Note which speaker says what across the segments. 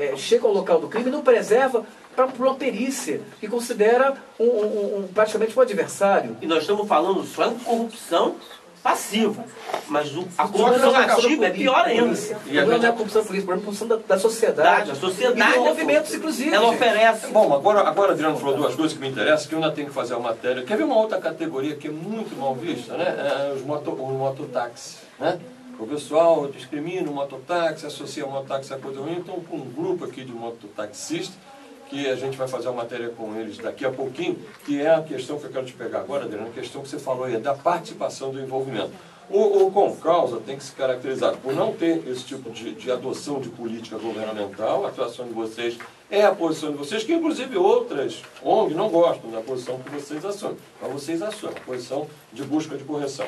Speaker 1: chega ao local do crime e não preserva para uma perícia, que considera praticamente um adversário.
Speaker 2: E nós estamos falando só em corrupção passiva, mas a corrupção ativa é pior ainda.
Speaker 1: Não é a corrupção política, é a corrupção da sociedade.
Speaker 2: A sociedade,
Speaker 1: e dos movimentos, inclusive.
Speaker 2: Ela oferece.
Speaker 3: Bom, agora Adriano falou duas coisas que me interessam, que eu ainda tenho que fazer a matéria. Quer ver uma outra categoria que é muito mal vista, né? Os mototáxis, né? O pessoal discrimina o mototáxi, associa o mototáxi a coisa ruim, então com um grupo aqui de mototaxistas, que a gente vai fazer uma matéria com eles daqui a pouquinho, que é a questão que eu quero te pegar agora, Adriano, a questão que você falou aí, da participação, do envolvimento. O Concausa tem que se caracterizar por não ter esse tipo de adoção de política governamental. A atuação de vocês é a posição de vocês, que inclusive outras ONG não gostam da posição que vocês assumem. Mas vocês assumem, a posição de busca de correção.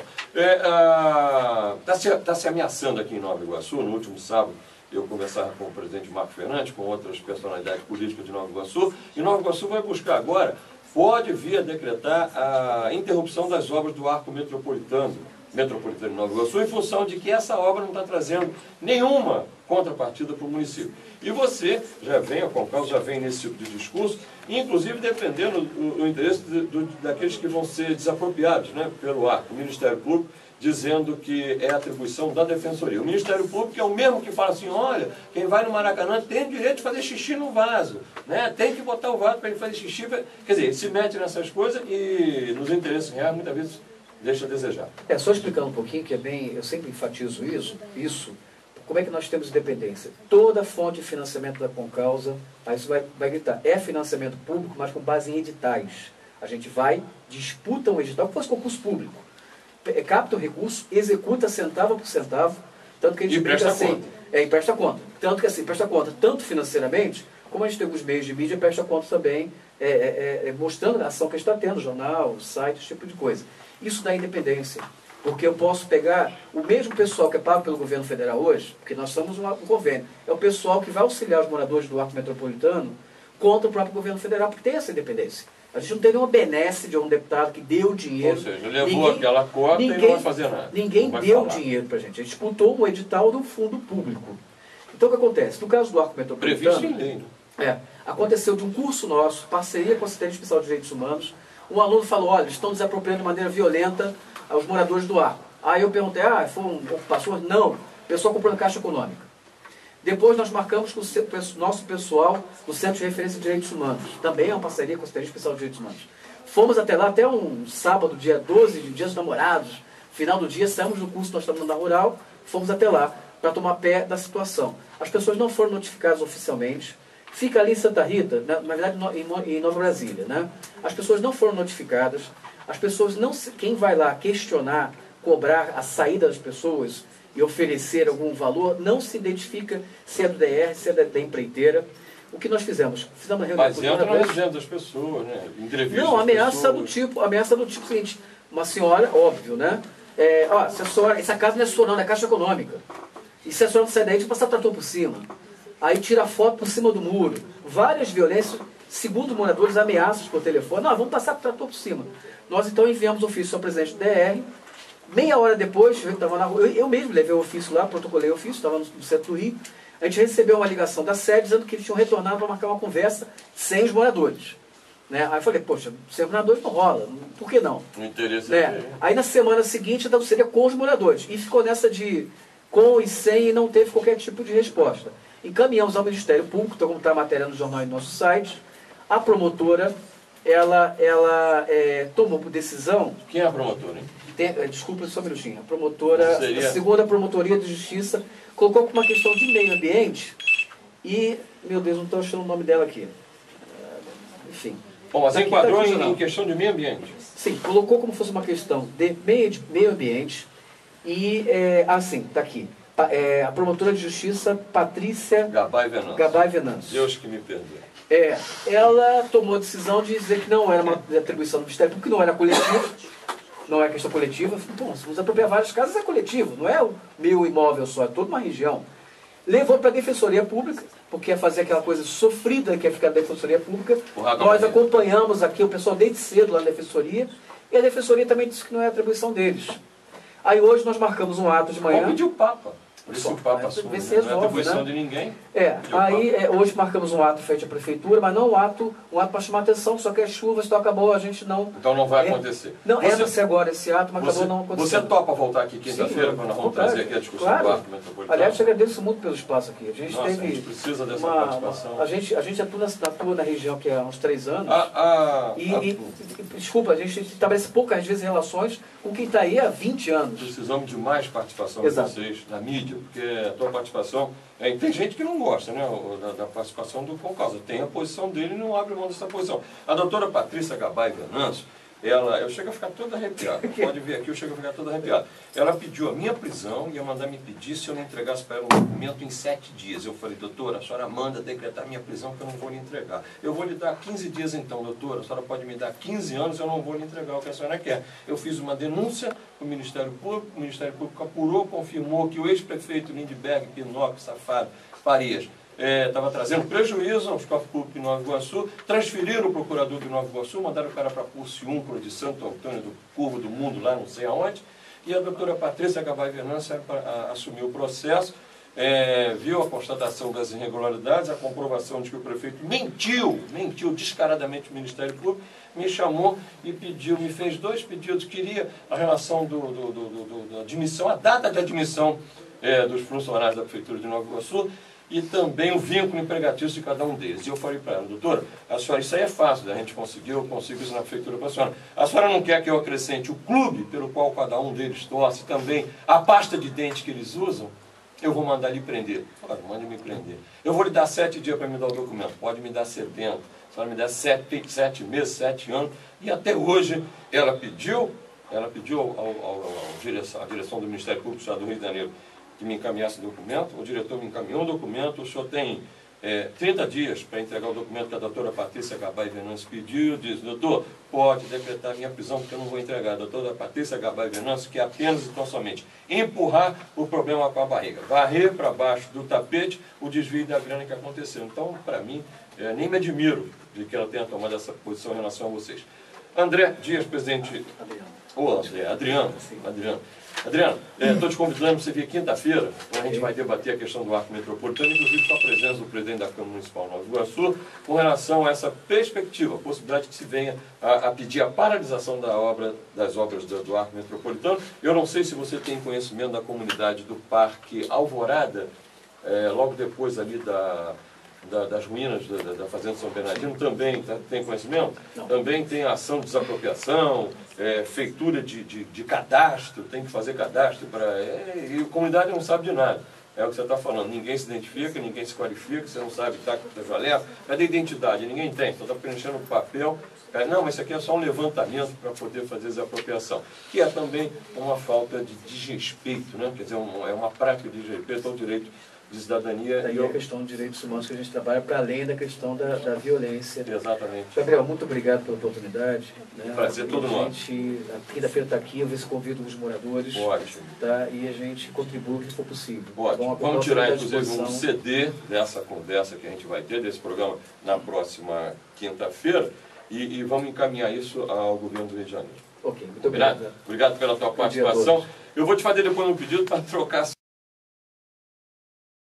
Speaker 3: Está se ameaçando aqui em Nova Iguaçu, no último sábado, eu conversava com o presidente Marco Fernandes, com outras personalidades políticas de Nova Iguaçu, e Nova Iguaçu vai buscar agora, pode vir a decretar a interrupção das obras do arco metropolitano de Nova Iguaçu, em função de que essa obra não está trazendo nenhuma contrapartida para o município. E você já vem, a Concausa já vem nesse tipo de discurso, inclusive defendendo o interesse daqueles que vão ser desapropriados, né, pelo arco, o Ministério Público, dizendo que é atribuição da Defensoria. O Ministério Público é o mesmo que fala assim, olha, quem vai no Maracanã tem o direito de fazer xixi no vaso, né? Tem que botar o vaso para ele fazer xixi. Quer dizer, ele se mete nessas coisas e nos interesses reais muitas vezes deixa a desejar.
Speaker 1: Só explicando um pouquinho, que é bem, eu sempre enfatizo isso, como é que nós temos independência? Toda fonte de financiamento da Concausa, aí isso vai gritar, é financiamento público, mas com base em editais. A gente vai, disputa um edital, que fosse concurso público, capta o recurso, executa centavo por centavo, tanto que a gente
Speaker 3: presta conta.
Speaker 1: E presta conta. Tanto que assim, presta conta tanto financeiramente, como a gente tem os meios de mídia, presta conta também, mostrando a ação que a gente está tendo, jornal, site, esse tipo de coisa. Isso dá independência, porque eu posso pegar o mesmo pessoal que é pago pelo governo federal hoje, porque nós somos um convênio, é o pessoal que vai auxiliar os moradores do arco metropolitano contra o próprio governo federal, porque tem essa independência. A gente não tem nenhuma benesse de um deputado que deu dinheiro.
Speaker 3: Ou seja, levou aquela cota e não vai fazer nada.
Speaker 1: Ninguém deu dinheiro para a gente. A gente disputou um edital do fundo público. Então o que acontece? No caso do arco metropolitano,
Speaker 3: previsto em lei,
Speaker 1: aconteceu de um curso nosso, parceria com a Assistência Especial de Direitos Humanos, um aluno falou, olha, estão desapropriando de maneira violenta os moradores do arco. Aí eu perguntei, foi um ocupação? Não, o pessoal comprando Caixa Econômica. Depois nós marcamos com o nosso pessoal do Centro de Referência de Direitos Humanos. Também é uma parceria com a Assistência Especial de Direitos Humanos. Fomos até lá, até um sábado, dia 12, Dia dos Namorados. Final do dia, saímos do curso, nós estamos na Rural, fomos até lá para tomar pé da situação. As pessoas não foram notificadas oficialmente. Fica ali em Santa Rita, na verdade em Nova Brasília, né? As pessoas não foram notificadas. As pessoas não... Quem vai lá questionar, cobrar a saída das pessoas e oferecer algum valor, não se identifica se é do DR, se é da empreiteira. O que nós fizemos? Fizemos uma reunião
Speaker 3: com os moradores. Mas entra na agenda das pessoas, né? Entrevista.
Speaker 1: Não, ameaça do tipo seguinte, uma senhora, óbvio, né? Essa casa não é sua não, é Caixa Econômica. E se a senhora não sair daí, a gente passa trator por cima. Aí tira a foto por cima do muro. Várias violências, segundo moradores, ameaças por telefone. Não, vamos passar trator por cima. Nós então enviamos ofício ao presidente do DR. Meia hora depois, eu mesmo levei o ofício lá, protocolei o ofício, estava no centro do Rio. A gente recebeu uma ligação da sede dizendo que eles tinham retornado para marcar uma conversa sem os moradores. Né? Aí eu falei, poxa, sem os moradores não rola, por que não?
Speaker 3: O interesse
Speaker 1: Aí na semana seguinte então, seria com os moradores. E ficou nessa de com e sem e não teve qualquer tipo de resposta. Encaminhamos ao Ministério Público, então como está a matéria no jornal e no nosso site, a promotora, ela tomou por decisão...
Speaker 3: Quem é a promotora, hein?
Speaker 1: Desculpa só um minutinho. A promotora, a segunda Promotoria de Justiça, colocou como uma questão de meio ambiente e, meu Deus, não estou achando o nome dela aqui. Enfim.
Speaker 3: Bom, mas enquadrou em questão de meio ambiente.
Speaker 1: Sim, colocou como fosse uma questão de meio ambiente e, está aqui. A promotora de justiça, Patrícia
Speaker 3: Gabay
Speaker 1: Venâncio.
Speaker 3: Deus que me perdoe.
Speaker 1: Ela tomou a decisão de dizer que não era uma atribuição do Ministério Público, que não era coletivo, não é questão coletiva. Bom, se você apropriar várias casas é coletivo, não é o meu imóvel só, é toda uma região. Levou para a Defensoria Pública, porque ia fazer aquela coisa sofrida que é ficar na Defensoria Pública. Nós acompanhamos aqui o pessoal desde cedo lá na Defensoria, e a Defensoria também disse que não é atribuição deles. Aí hoje nós marcamos um ato de manhã.
Speaker 3: Vamos pedir o Papa. Esse papo assume,
Speaker 1: Vê se
Speaker 3: não é
Speaker 1: resolve,
Speaker 3: atribuição
Speaker 1: né?
Speaker 3: de ninguém.
Speaker 1: Aí hoje marcamos um ato feito à prefeitura, mas não um ato para chamar atenção, só que as chuvas, então acabou, a gente não...
Speaker 3: Então não vai acontecer.
Speaker 1: Não, era-se agora esse ato, mas acabou não acontecendo.
Speaker 3: Você topa voltar aqui quinta-feira, quando nós vamos trazer aqui a discussão do Arco Metropolitano?
Speaker 1: Aliás, eu te agradeço muito pelo espaço aqui. A gente
Speaker 3: precisa dessa participação.
Speaker 1: A gente atua na região que há uns 3 anos. Desculpa, a gente estabelece poucas vezes relações com quem está aí há 20 anos.
Speaker 3: Precisamos de mais participação de vocês na mídia, porque a tua participação... tem gente que não gosta, né, da participação do Por Causa. Tem a posição dele e não abre mão dessa posição. A doutora Patrícia Gabay Venâncio, eu chego a ficar toda arrepiado. Pode ver aqui, eu chego a ficar toda arrepiado. Ela pediu a minha prisão e ia mandar me pedir se eu não entregasse para ela um documento em 7 dias. Eu falei, doutora, a senhora manda decretar minha prisão que eu não vou lhe entregar. Eu vou lhe dar 15 dias então, doutora. A senhora pode me dar 15 anos, eu não vou lhe entregar o que a senhora quer. Eu fiz uma denúncia para o Ministério Público apurou, confirmou que o ex-prefeito Lindbergh, Pinóquio, Safado, Farias, estava trazendo prejuízo aos cofres públicos de Nova Iguaçu, transferiram o procurador de Nova Iguaçu, mandaram o cara para Porciúncula de Santo Antônio do Curvo do Mundo, lá não sei aonde, e a doutora Patrícia Gabay Venâncio assumiu o processo, viu a constatação das irregularidades, a comprovação de que o prefeito mentiu descaradamente o Ministério Público, me chamou e me fez 2 pedidos, queria a relação da admissão, a data de admissão dos funcionários da Prefeitura de Nova Iguaçu, e também o vínculo empregatício de cada um deles. E eu falei para ela, doutora, a senhora, isso aí é fácil, a gente conseguiu, eu consigo isso na prefeitura para a senhora. A senhora não quer que eu acrescente o clube pelo qual cada um deles torce, também a pasta de dente que eles usam? Eu vou mandar lhe prender. Claro, mande me prender. Eu vou lhe dar 7 dias para me dar o documento, pode me dar 70. A senhora me der 7 meses, 7 anos, e até hoje ela pediu à direção do Ministério Público do Estado do Rio de Janeiro que me encaminhasse o documento, o diretor me encaminhou o documento, o senhor tem 30 dias para entregar o documento que a doutora Patrícia Gabay Venâncio pediu, diz, doutor, pode decretar minha prisão porque eu não vou entregar. A doutora Patrícia Gabay Venâncio quer apenas e tão somente empurrar o problema com a barriga, varrer para baixo do tapete o desvio da grana que aconteceu. Então, para mim, nem me admiro de que ela tenha tomado essa posição em relação a vocês. André Dias, presidente... Adriano. Adriano, estou te convidando para você vir quinta-feira, quando a gente vai debater a questão do Arco Metropolitano, inclusive com a presença do presidente da Câmara Municipal de Nova Iguaçu, com relação a essa perspectiva, a possibilidade que se venha a pedir a paralisação das obras do Arco Metropolitano. Eu não sei se você tem conhecimento da comunidade do Parque Alvorada, logo depois ali das ruínas da Fazenda São Bernardino, também tem conhecimento? Não. Também tem ação de desapropriação, feitura de cadastro, tem que fazer cadastro, e a comunidade não sabe de nada. É o que você está falando, ninguém se identifica, ninguém se qualifica, você não sabe que está com o jaleco, cadê a identidade? Ninguém tem, só está preenchendo o papel. Não, mas isso aqui é só um levantamento para poder fazer desapropriação, que é também uma falta de desrespeito, né? Quer dizer, é uma prática de desrespeito ao direito de cidadania.
Speaker 1: Daí a questão de direitos humanos que a gente trabalha para além da questão da violência.
Speaker 3: Exatamente.
Speaker 1: Gabriel, muito obrigado pela oportunidade. Né?
Speaker 3: Prazer todo nosso.
Speaker 1: A gente, a quinta-feira está aqui, eu ver se convido os moradores.
Speaker 3: Ótimo.
Speaker 1: Tá? E a gente contribui o que for possível.
Speaker 3: Ótimo. Vamos tirar, inclusive, um CD dessa conversa que a gente vai ter, desse programa, na próxima quinta-feira, e vamos encaminhar isso ao governo do Rio de Janeiro.
Speaker 1: Ok, muito obrigado.
Speaker 3: Obrigado pela tua participação. Eu vou te fazer depois um pedido para trocar